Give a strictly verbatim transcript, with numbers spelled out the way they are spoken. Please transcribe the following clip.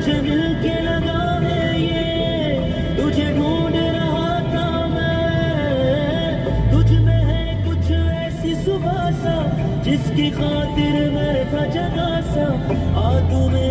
तुझे मिल के लगा है ये, तुझे ढूंढ रहा था मैं, तुझ में है कुछ ऐसी सुबह सा जिसकी खातिर मैं था जगा सा। आ तू